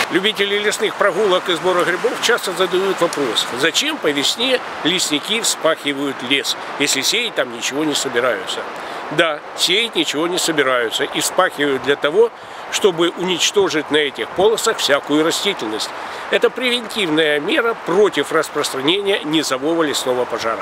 Любители лесных прогулок и сбора грибов часто задают вопрос, зачем по весне лесники вспахивают лес, если сеять там ничего не собираются. Да, сеять ничего не собираются и вспахивают для того, чтобы уничтожить на этих полосах всякую растительность. Это превентивная мера против распространения низового лесного пожара.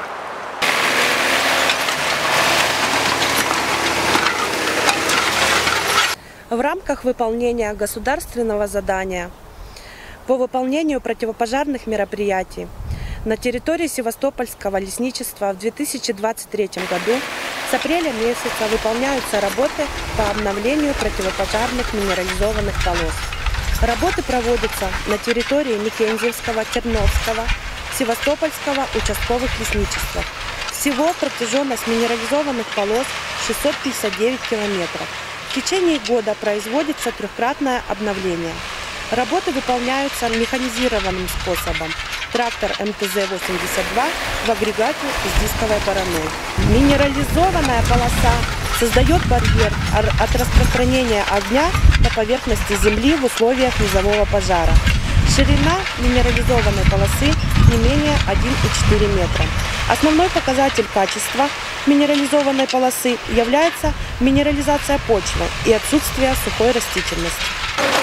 В рамках выполнения государственного задания по выполнению противопожарных мероприятий на территории Севастопольского лесничества в 2023 году с апреля месяца выполняются работы по обновлению противопожарных минерализованных полос. Работы проводятся на территории Микензиевского, Терновского, Севастопольского участковых лесничеств. Всего протяженность минерализованных полос 659 километров. В течение года производится трехкратное обновление. Работы выполняются механизированным способом. Трактор МТЗ-82 в агрегате с дисковой бороной. Минерализованная полоса создает барьер от распространения огня по поверхности земли в условиях низового пожара. Ширина минерализованной полосы не менее 1,4 метра. Основной показатель качества минерализованной полосы является минерализация почвы и отсутствие сухой растительности.